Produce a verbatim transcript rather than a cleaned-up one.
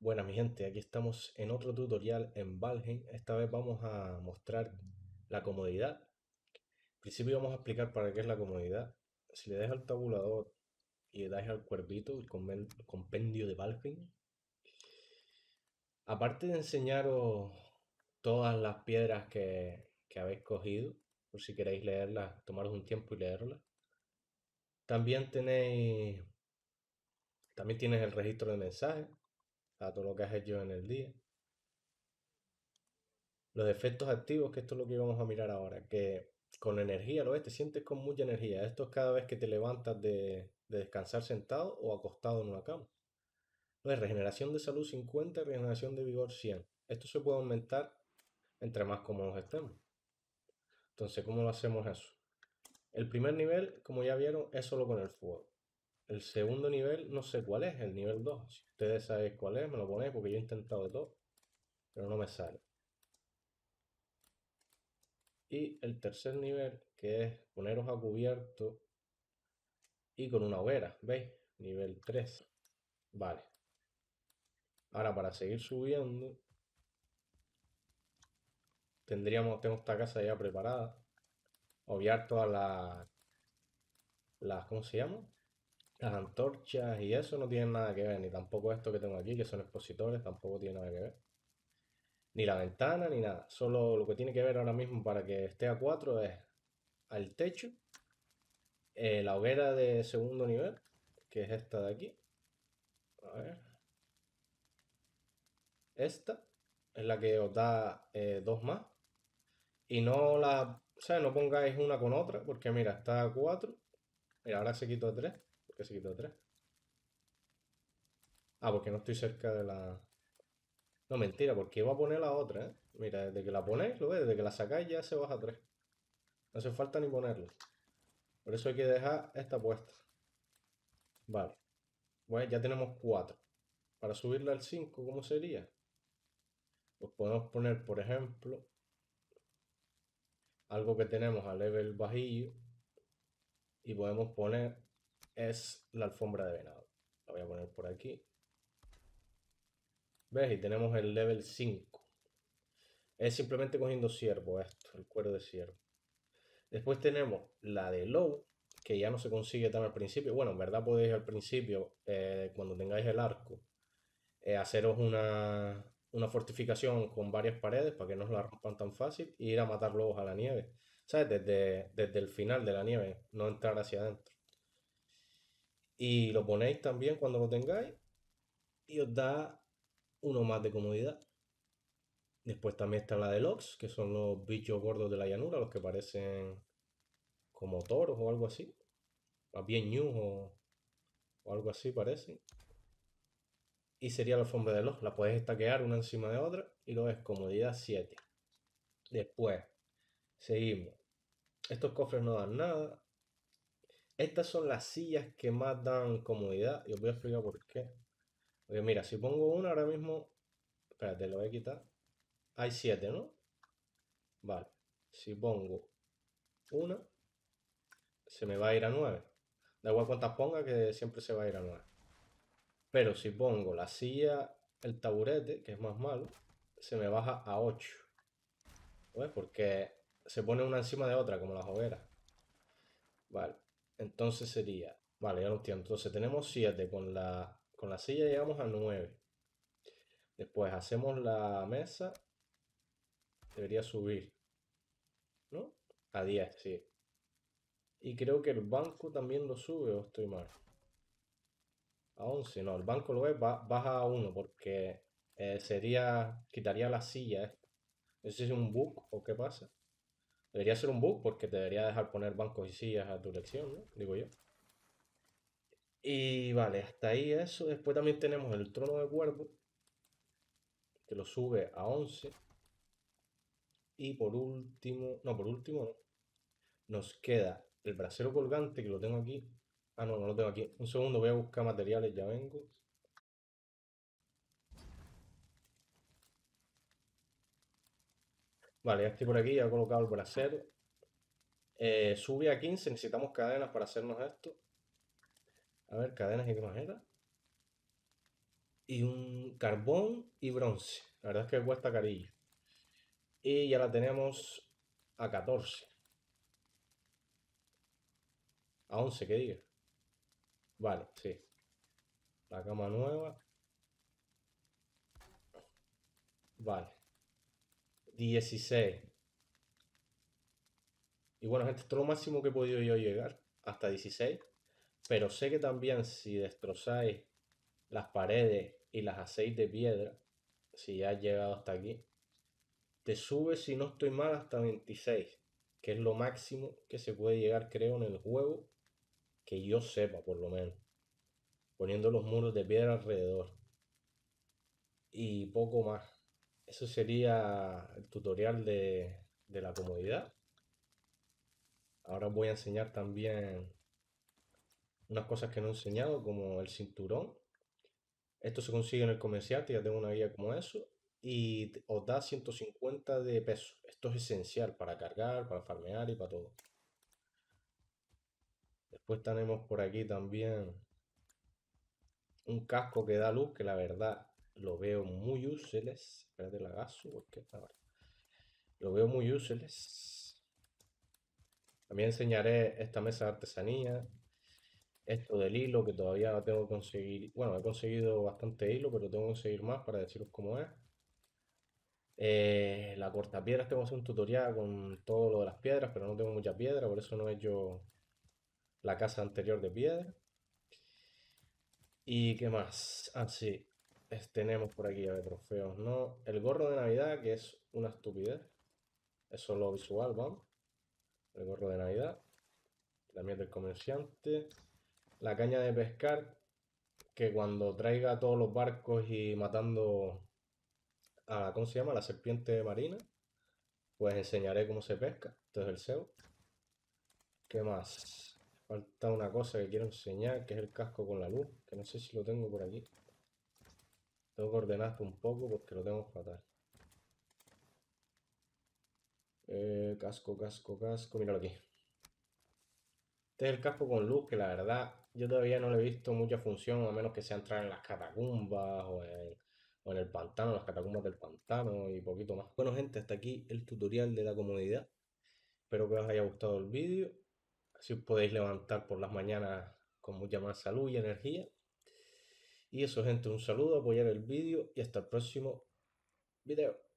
Buenas mi gente, aquí estamos en otro tutorial en Valheim. Esta vez vamos a mostrar la comodidad. Al principio vamos a explicar para qué es la comodidad. Si le das al tabulador y le das al cuervito, el conven- compendio de Valheim, aparte de enseñaros todas las piedras que, que habéis cogido, por si queréis leerlas, tomaros un tiempo y leerlas, también tenéis, también tienes el registro de mensajes, a todo lo que has hecho en el día. Los efectos activos, que esto es lo que vamos a mirar ahora, que con energía, ¿lo ves? Te sientes con mucha energía. Esto es cada vez que te levantas de, de descansar sentado o acostado en una cama. ¿Lo ves? Regeneración de salud cincuenta, regeneración de vigor cien. Esto se puede aumentar entre más cómodos estemos. Entonces, ¿cómo lo hacemos eso? El primer nivel, como ya vieron, es solo con el fuego. El segundo nivel, no sé cuál es, el nivel dos. Si ustedes saben cuál es, me lo ponéis porque yo he intentado de todo, pero no me sale. Y el tercer nivel, que es poneros a cubierto y con una hoguera, ¿veis? Nivel tres. Vale. Ahora para seguir subiendo, tendríamos, tengo esta casa ya preparada. Obviar todas las, las, ¿cómo se llama? Las antorchas y eso no tienen nada que ver, ni tampoco esto que tengo aquí, que son expositores, tampoco tiene nada que ver. Ni la ventana, ni nada. Solo lo que tiene que ver ahora mismo para que esté a cuatro es al techo, eh, la hoguera de segundo nivel, que es esta de aquí. A ver. Esta es la que os da eh, dos más. Y no la, o sea, no pongáis una con otra, porque mira, está a cuatro. Mira, ahora se quitó tres. ¿Por qué se quitó tres? Ah, porque no estoy cerca de la... No, mentira, porque iba a poner la otra, ¿eh? Mira, desde que la ponéis, lo ves, desde que la sacáis ya se baja a tres. No hace falta ni ponerla. Por eso hay que dejar esta puesta. Vale. Bueno, ya tenemos cuatro. Para subirla al cinco, ¿cómo sería? Pues podemos poner, por ejemplo, algo que tenemos a level bajillo y podemos poner es la alfombra de venado. La voy a poner por aquí. ¿Ves? Y tenemos el level cinco. Es simplemente cogiendo ciervo esto, el cuero de ciervo. Después tenemos la de low, que ya no se consigue tan al principio. Bueno, en verdad podéis al principio, eh, cuando tengáis el arco, eh, haceros una, una fortificación con varias paredes para que no os la rompan tan fácil e ir a matar lobos a la nieve. ¿Sabes? Desde, desde el final de la nieve, no entrar hacia adentro. Y lo ponéis también cuando lo tengáis y os da uno más de comodidad. Después también está la de Lox, que son los bichos gordos de la llanura, los que parecen como toros o algo así. Más bien ñus o, o algo así parecen. Y sería la alfombra de Lox. La puedes estaquear una encima de otra y lo ves comodidad siete. Después, seguimos. Estos cofres no dan nada. Estas son las sillas que más dan comodidad. Y os voy a explicar por qué. Porque mira, si pongo una ahora mismo... Espérate, lo voy a quitar. Hay siete, ¿no? Vale. Si pongo una, se me va a ir a nueve. Da igual cuántas ponga, que siempre se va a ir a nueve. Pero si pongo la silla, el taburete, que es más malo, se me baja a ocho. ¿Ves? Porque se pone una encima de otra, como las hogueras. Vale. Entonces sería... Vale, ya lo entiendo. Entonces tenemos siete. Con la, con la silla llegamos a nueve. Después hacemos la mesa. Debería subir, ¿no? A diez, sí. Y creo que el banco también lo sube, o estoy mal. A once, no, el banco lo ves, ba- baja a uno porque eh, sería, quitaría la silla. ¿Eh? No sé si es un bug o qué pasa. Debería ser un bug porque te debería dejar poner bancos y sillas a tu elección, ¿no? Digo yo. Y vale, hasta ahí eso. Después también tenemos el trono de cuervo, que lo sube a once. Y por último, no, por último no. Nos queda el brasero colgante, que lo tengo aquí. Ah, no, no lo tengo aquí. Un segundo, voy a buscar materiales, ya vengo. Vale, ya estoy por aquí, ya he colocado el brasero. Eh, sube a quince, necesitamos cadenas para hacernos esto. A ver, cadenas y qué más era. Y un, carbón y bronce. La verdad es que cuesta carillo. Y ya la tenemos a catorce. A once, que diga. Vale, sí. La cama nueva. Vale. dieciséis. Y bueno, gente, esto es lo máximo que he podido yo llegar. Hasta dieciséis. Pero sé que también si destrozáis las paredes y las hacéis de piedra, si ya has llegado hasta aquí, te sube, si no estoy mal, hasta veintiséis, que es lo máximo que se puede llegar, creo, en el juego, que yo sepa, por lo menos. Poniendo los muros de piedra alrededor. Y poco más. Eso sería el tutorial de, de la comodidad. Ahora os voy a enseñar también unas cosas que no he enseñado, como el cinturón. Esto se consigue en el comercial, que ya tengo una guía como eso, y te- os da ciento cincuenta de peso. Esto es esencial para cargar, para farmear y para todo. Después tenemos por aquí también un casco que da luz, que la verdad lo veo muy useless. Espérate, la gaso, porque está mal. Lo veo muy useless. También enseñaré esta mesa de artesanía, esto del hilo, que todavía tengo que conseguir. Bueno, he conseguido bastante hilo, pero tengo que conseguir más para deciros cómo es. Eh, la cortapiedras, tengo que hacer un tutorial con todo lo de las piedras, pero no tengo mucha piedra, por eso no he hecho la casa anterior de piedra. ¿Y qué más? Ah, sí, es- tenemos por aquí, a ver, trofeos, ¿no? El gorro de Navidad, que es una estupidez. Es solo visual, vamos. El gorro de Navidad. La miel del comerciante. La caña de pescar, que cuando traiga todos los barcos y matando a, ¿cómo se llama? La serpiente marina, pues enseñaré cómo se pesca. Esto es el S E O. ¿Qué más? Falta una cosa que quiero enseñar, que es el casco con la luz, que no sé si lo tengo por aquí. Tengo que ordenar esto un poco porque lo tengo fatal. Eh, casco, casco, casco, míralo aquí. Este es el casco con luz, que la verdad yo todavía no le he visto mucha función, a menos que sea entrar en las catacumbas o en, o en el pantano, las catacumbas del pantano y poquito más. Bueno, gente, hasta aquí el tutorial de la comodidad. Espero que os haya gustado el vídeo. Así os podéis levantar por las mañanas con mucha más salud y energía. Y eso, gente, un saludo, apoyar el vídeo y hasta el próximo video.